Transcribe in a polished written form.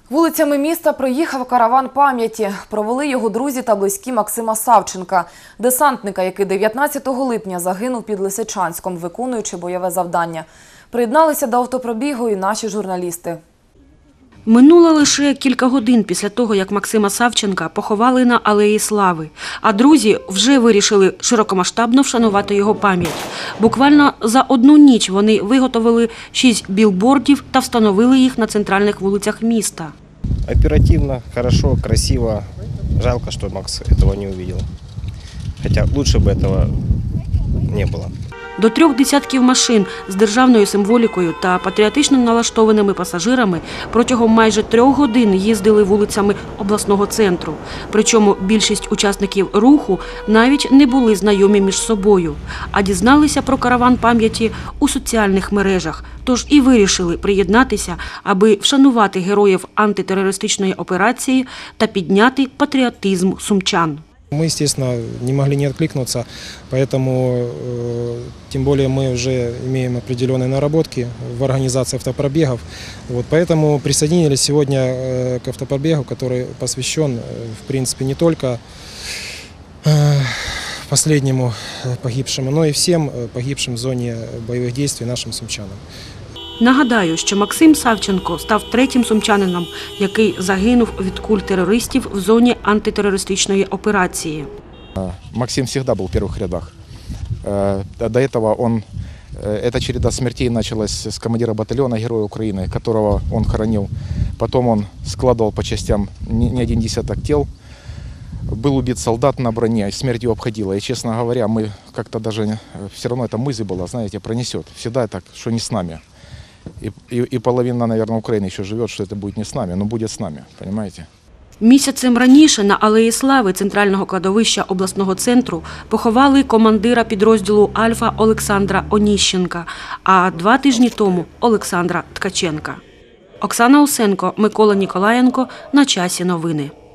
Вулицями міста проїхав караван пам'яті. Провели його друзі та близькі Максима Савченка, десантника, який 19 липня загинув під Лисичанськом, виконуючи бойове завдання. Приєдналися до автопробігу і наші журналісти. Минуло лише кілька годин після того, як Максима Савченка поховали на Алеї Слави. А друзі вже вирішили широкомасштабно вшанувати його пам'ять. Буквально за одну ніч вони виготовили 6 білбордів та встановили їх на центральних вулицях міста. Оперативно, хорошо, красиво. Жалко, что Макс этого не увидел. Хотя лучше бы этого не было. До 3 десятків машин з державною символікою та патріотично налаштованими пасажирами протягом майже 3 годин їздили вулицями обласного центру. Причому більшість учасників руху навіть не були знайомі між собою, а дізналися про караван пам'яті у соціальних мережах. Тож і вирішили приєднатися, аби вшанувати героїв антитерористичної операції та підняти патріотизм сумчан. Мы, естественно, не могли не откликнуться, поэтому, тем более, мы уже имеем определенные наработки в организации автопробегов. Вот, поэтому присоединились сегодня к автопробегу, который посвящен, в принципе, не только последнему погибшему, но и всем погибшим в зоне боевых действий нашим сумчанам. Нагадаю, що Максим Савченко став 3-м сумчанином, який загинув від куль терористів в зоні антитерористичної операції. Максим всегда был в первых рядах. До этого эта череда смертей началась с командира батальона Героя Украины, которого он хоронил. Потом он складывал по частям не один десяток тел. Был убит солдат на броне, смерть его обходила. И, честно говоря, мы как-то даже все равно эта мысль была, знаете, пронесет. Всегда так, что не с нами. И половина, наверное, Украины еще живет, что это будет не с нами, но будет с нами, понимаете? Місяцем раніше на Алеї Слави центрального кладовища обласного центру поховали командира підрозділу «Альфа» Олександра Оніщенка, а 2 тижні тому – Олександра Ткаченка. Оксана Усенко, Микола Ніколаєнко. На часі новини.